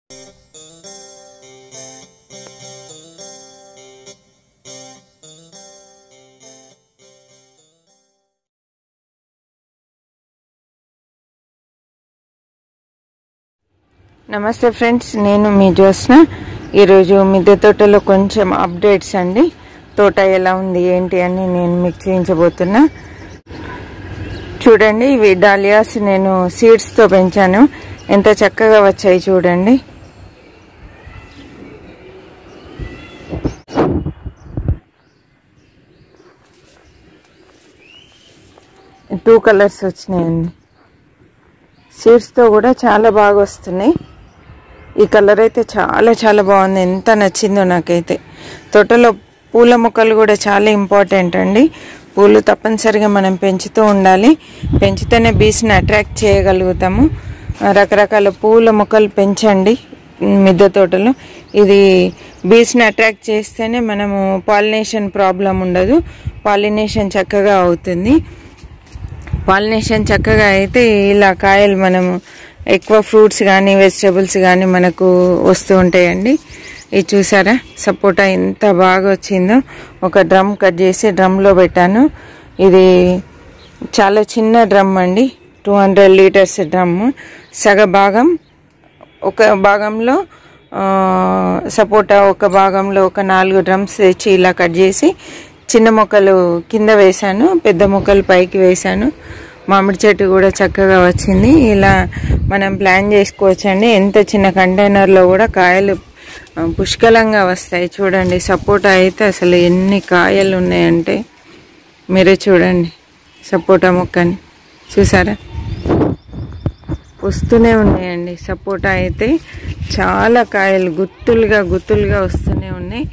నమస్తే ఫ్రెండ్స్, నేను మీ జ్యోత్స్న. ఈరోజు మిద్దె తోటలో కొంచెం అప్డేట్స్ అండి. తోట ఎలా ఉంది ఏంటి అని నేను మీకు చూపించబోతున్నా. చూడండి, ఇవి డాలియాస్ నేను సీడ్స్తో పెంచాను. ఎంత చక్కగా వచ్చాయి చూడండి. టూ కలర్స్ వచ్చినాయండి. సీడ్స్తో కూడా చాలా బాగా వస్తున్నాయి. ఈ కలర్ అయితే చాలా చాలా బాగుంది. ఎంత నచ్చిందో నాకైతే. తోటలో పూల మొక్కలు కూడా చాలా ఇంపార్టెంట్ అండి. పూలు తప్పనిసరిగా మనం పెంచుతూ ఉండాలి. పెంచితేనే బీస్ని అట్రాక్ట్ చేయగలుగుతాము. రకరకాల పూల మొక్కలు పెంచండి మిద్దె తోటలో. ఇది బీస్ని అట్రాక్ట్ చేస్తేనే మనము పాలినేషన్ ప్రాబ్లం ఉండదు. పాలినేషన్ చక్కగా అవుతుంది. పాలినేషన్ చక్కగా అయితే ఇలా కాయలు మనము ఎక్కువ ఫ్రూట్స్ కానీ వెజిటబుల్స్ కానీ మనకు వస్తూ ఉంటాయండి. ఇది చూసారా, సపోటా ఎంత బాగా వచ్చిందో. ఒక డ్రమ్ కట్ చేసి డ్రమ్లో పెట్టాను. ఇది చాలా చిన్న డ్రమ్ అండి, 200 లీటర్స్ డ్రమ్. సగ భాగం ఒక భాగంలో సపోటా, ఒక భాగంలో ఒక 4 డ్రమ్స్ తెచ్చి ఇలా కట్ చేసి చిన్న మొక్కలు కింద వేశాను, పెద్ద మొక్కలు పైకి వేశాను. మామిడి చెట్టు కూడా చక్కగా వచ్చింది. ఇలా మనం ప్లాన్ చేసుకోవచ్చండి. ఎంత చిన్న కంటైనర్లో కూడా కాయలు పుష్కలంగా వస్తాయి. చూడండి, సపోటా అయితే అసలు ఎన్ని కాయలు ఉన్నాయంటే మీరే చూడండి. సపోటా మొక్కని చూసారా, వస్తూనే ఉన్నాయండి. సపోటా అయితే చాలా కాయలు గుత్తులుగా వస్తూనే ఉన్నాయి.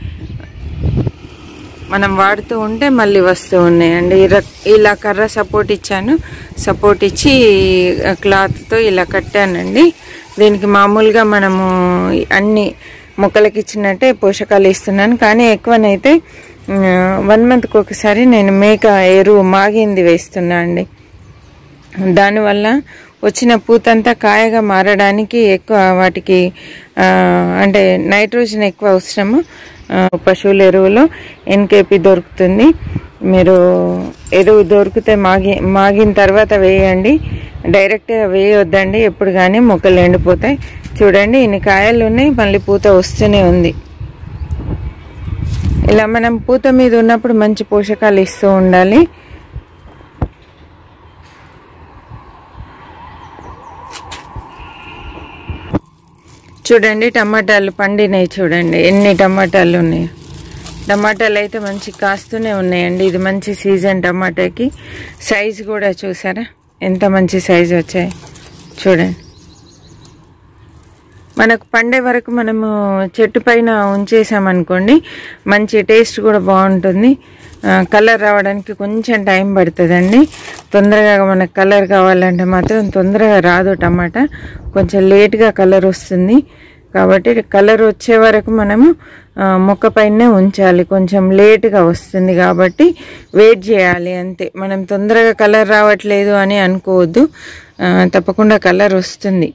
మనం వాడుతూ ఉంటే మళ్ళీ వస్తూ ఉన్నాయండి. ఇలా కర్ర సపోర్ట్ ఇచ్చాను. సపోర్ట్ ఇచ్చి క్లాత్తో ఇలా కట్టానండి. దీనికి మామూలుగా మనము అన్ని మొక్కలకి ఇచ్చినట్టే పోషకాలు ఇస్తున్నాను. కానీ ఎక్కువనైతే 1 మంత్కి ఒకసారి నేను మేక ఎరువు మాగింది వేస్తున్నా అండి. దానివల్ల వచ్చిన పూతంతా కాయగా మారడానికి ఎక్కువ వాటికి అంటే నైట్రోజన్ ఎక్కువ అవసరము. పశువుల ఎరువులో ఎన్కేపి దొరుకుతుంది. మీరు ఎరువు దొరికితే మాగిన తర్వాత వేయండి. డైరెక్ట్గా వేయొద్దండి ఎప్పుడు కానీ, మొక్కలు ఎండిపోతాయి. చూడండి, ఇన్ని కాయలు ఉన్నాయి, మళ్ళీ పూత వస్తూనే ఉంది. ఇలా మనం పూత మీద ఉన్నప్పుడు మంచి పోషకాలు ఇస్తూ ఉండాలి. చూడండి, టమాటాలు పండినాయి. చూడండి ఎన్ని టమాటాలు ఉన్నాయి. టమాటాలు అయితే మంచి కాస్తూనే ఉన్నాయండి. ఇది మంచి సీజన్ టమాటాకి. సైజు కూడా చూసారా ఎంత మంచి సైజు వచ్చాయి. చూడండి, మనకు పండే వరకు మనము చెట్టు పైన ఉంచేసామనుకోండి, మంచి టేస్ట్ కూడా బాగుంటుంది. కలర్ రావడానికి కొంచెం టైం పడుతుందండి. తొందరగా మనకు కలర్ కావాలంటే మాత్రం తొందరగా రాదు. టమాటా కొంచెం లేట్గా కలర్ వస్తుంది. కాబట్టి కలర్ వచ్చే వరకు మనము మొక్క పైనే ఉంచాలి. కొంచెం లేట్గా వస్తుంది కాబట్టి వెయిట్ చేయాలి అంతే. మనం తొందరగా కలర్ రావట్లేదు అని అనుకోవద్దు, తప్పకుండా కలర్ వస్తుంది.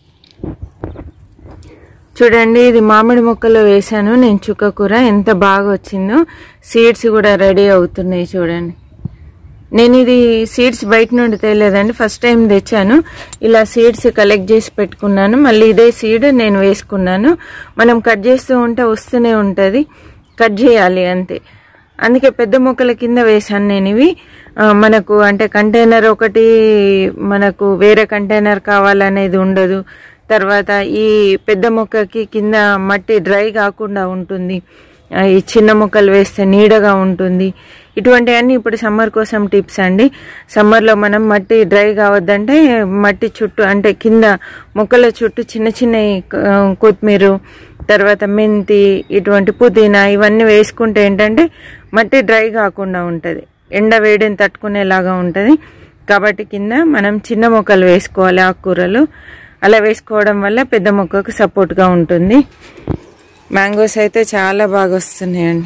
చూడండి, ఇది మామిడి మొక్కలో వేసాను నేను చుక్కకూర. ఎంత బాగా వచ్చిందో. సీడ్స్ కూడా రెడీ అవుతున్నాయి. చూడండి, నేను ఇది సీడ్స్ బయట నుండి తేలేదండి, ఫస్ట్ టైం తెచ్చాను. ఇలా సీడ్స్ కలెక్ట్ చేసి పెట్టుకున్నాను. మళ్ళీ ఇదే సీడ్ నేను వేసుకున్నాను. మనం కట్ చేస్తూ ఉంటే వస్తూనే ఉంటుంది, కట్ చేయాలి అంతే. అందుకే పెద్ద మొక్కల కింద వేసాను నేను ఇవి. మనకు అంటే కంటైనర్ ఒకటి మనకు వేరే కంటైనర్ కావాలనేది ఉండదు. తర్వాత ఈ పెద్ద మొక్కకి కింద మట్టి డ్రై కాకుండా ఉంటుంది. ఈ చిన్న మొక్కలు వేస్తే నీడగా ఉంటుంది. ఇటువంటివన్నీ ఇప్పుడు సమ్మర్ కోసం టిప్స్ అండి. సమ్మర్లో మనం మట్టి డ్రై కావద్దంటే మట్టి చుట్టూ అంటే కింద మొక్కల చుట్టూ చిన్న చిన్న కొత్తిమీర, తర్వాత మెంతి, ఇటువంటి పుదీనా ఇవన్నీ వేసుకుంటే ఏంటంటే మట్టి డ్రై కాకుండా ఉంటుంది, ఎండ వేడిని తట్టుకునేలాగా ఉంటుంది. కాబట్టి కింద మనం చిన్న మొక్కలు వేసుకోవాలి, ఆకుకూరలు. అలా వేసుకోవడం వల్ల పెద్ద మొక్కకు సపోర్ట్గా ఉంటుంది. మ్యాంగోస్ అయితే చాలా బాగా వస్తున్నాయండి.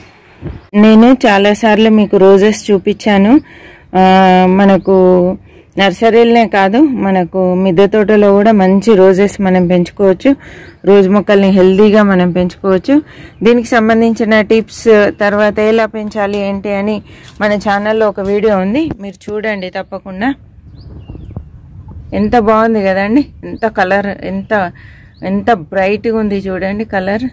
నేను చాలాసార్లు మీకు రోజెస్ చూపించాను. మనకు నర్సరీలనే కాదు, మనకు మిద్దె తోటలో కూడా మంచి రోజెస్ మనం పెంచుకోవచ్చు. రోజ్ మొక్కల్ని హెల్దీగా మనం పెంచుకోవచ్చు. దీనికి సంబంధించిన టిప్స్, తర్వాత ఎలా పెంచాలి ఏంటి అని మన ఛానల్లో ఒక వీడియో ఉంది, మీరు చూడండి తప్పకుండా. ఎంత బాగుంది కదండి, ఎంత కలర్, ఎంత బ్రైట్గా ఉంది చూడండి కలర్.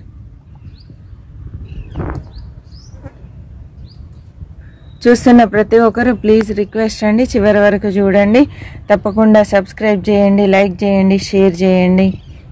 చూస్తున్న ప్రతి ఒక్కరు ప్లీజ్ రిక్వెస్ట్ అండి, చివరి వరకు చూడండి. తప్పకుండా సబ్స్క్రైబ్ చేయండి, లైక్ చేయండి, షేర్ చేయండి.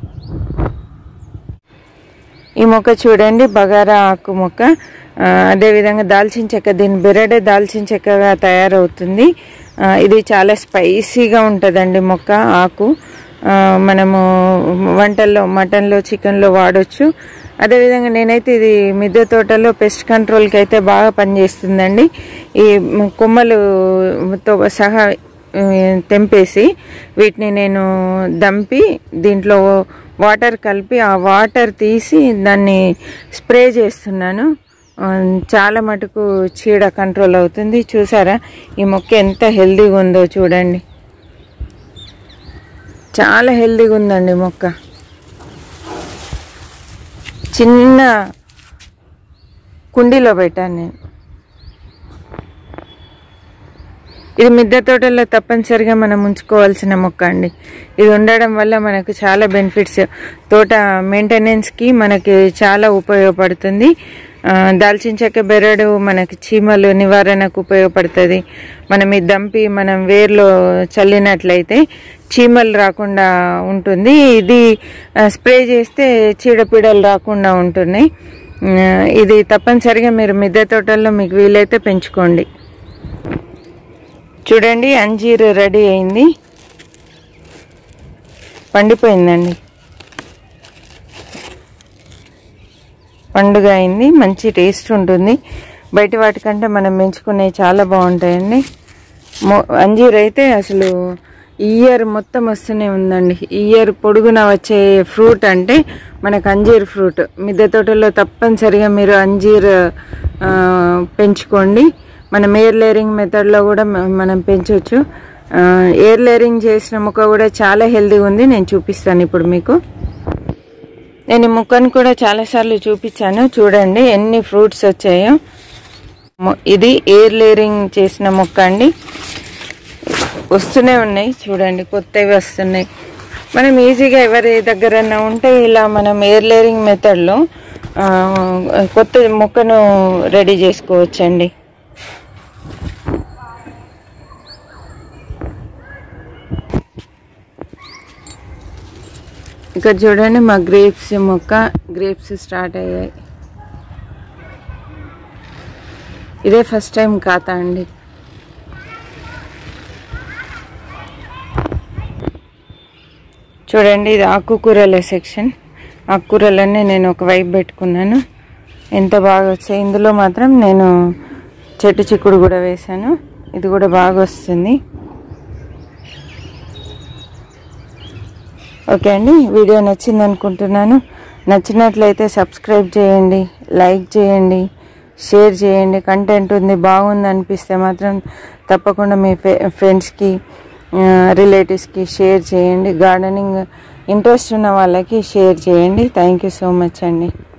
ఈ మొక్క చూడండి, బగారా ఆకు మొక్క. అదేవిధంగా దాల్చిన చెక్క, దీని బెరడే దాల్చిన చెక్కగా తయారవుతుంది. ఇది చాలా స్పైసీగా ఉంటుందండి మొక్క, ఆకు. మనము వంటల్లో, మటన్లో, చికెన్లో వాడచ్చు. అదేవిధంగా నేనైతే ఇది మిద్దె తోటలో పెస్ట్ కంట్రోల్కి అయితే బాగా పనిచేస్తుందండి. ఈ కొమ్మలుతో సహా తెంపేసి వీటిని నేను దంపి దీంట్లో వాటర్ కలిపి ఆ వాటర్ తీసి దాన్ని స్ప్రే చేస్తున్నాను. చాలా మటుకు చీడ కంట్రోల్ అవుతుంది. చూసారా ఈ మొక్క ఎంత హెల్దీగా ఉందో చూడండి, చాలా హెల్దీగా ఉందండి మొక్క. చిన్న కుండీలో పెట్టాను నేను. ఇది మిద్దె తోటలో తప్పనిసరిగా మనం ఉంచుకోవాల్సిన మొక్క అండి. ఇది ఉండడం వల్ల మనకు చాలా బెనిఫిట్స్, తోట మెయింటెనెన్స్కి మనకి చాలా ఉపయోగపడుతుంది. దాల్చిన చెక్క బెరడు మనకి చీమలు నివారణకు ఉపయోగపడుతుంది. మనం ఇది దంపి మనం వేర్లో చల్లినట్లయితే చీమలు రాకుండా ఉంటుంది. ఇది స్ప్రే చేస్తే చీడపీడలు రాకుండా ఉంటున్నాయి. ఇది తప్పనిసరిగా మీరు మిద్దె తోటల్లో మీకు వీలైతే పెంచుకోండి. చూడండి అంజీర్ రెడీ అయింది, పండిపోయిందండి, పండుగ అయింది. మంచి టేస్ట్ ఉంటుంది. బయట వాటికంటే మనం పెంచుకునేవి చాలా బాగుంటాయండి. అంజీర్ అయితే అసలు ఇయర్ మొత్తం వస్తూనే ఉందండి. ఇయర్ పొడుగున వచ్చే ఫ్రూట్ అంటే మనకు అంజీర్ ఫ్రూట్. మిద్దె తోటలో తప్పనిసరిగా మీరు అంజీర్ పెంచుకోండి. మనం ఎయిర్ లేయరింగ్ మెథడ్లో కూడా మనం పెంచవచ్చు. ఎయిర్ లేయరింగ్ చేసిన మొక్క కూడా చాలా హెల్దీగా ఉంది. నేను చూపిస్తాను ఇప్పుడు మీకు. నేను ఈ మొక్కను కూడా చాలాసార్లు చూపించాను. చూడండి ఎన్ని ఫ్రూట్స్ వచ్చాయో. ఇది ఎయిర్ లేయరింగ్ చేసిన మొక్క అండి. వస్తూనే ఉన్నాయి చూడండి, కొత్తవి వస్తున్నాయి. మనం ఈజీగా ఎవరి దగ్గరన్నా ఉంటే ఇలా మనం ఎయిర్ లేయరింగ్ మెథడ్లో కొత్త మొక్కను రెడీ చేసుకోవచ్చండి. ఇక్కడ చూడండి మా గ్రేప్స్ మొక్క, గ్రేప్స్ స్టార్ట్ అయ్యాయి. ఇదే ఫస్ట్ టైం ఖాతా అండి. చూడండి ఇది ఆకుకూరల సెక్షన్. ఆకుకూరలన్నీ నేను ఒక వైపు పెట్టుకున్నాను. ఎంత బాగా వచ్చాయి. ఇందులో మాత్రం నేను చెట్టు చిక్కుడు కూడా వేశాను. ఇది కూడా బాగా వస్తుంది. ఓకే అండి, వీడియో నచ్చింది అనుకుంటున్నాను. నచ్చినట్లయితే సబ్స్క్రైబ్ చేయండి, లైక్ చేయండి, షేర్ చేయండి. కంటెంట్ ఉంది, బాగుంది అనిపిస్తే మాత్రం తప్పకుండా మీ ఫ్రెండ్స్కి, రిలేటివ్స్కి షేర్ చేయండి. గార్డెనింగ్ ఇంట్రెస్ట్ ఉన్న వాళ్ళకి షేర్ చేయండి. థ్యాంక్ యూ సో మచ్ అండి.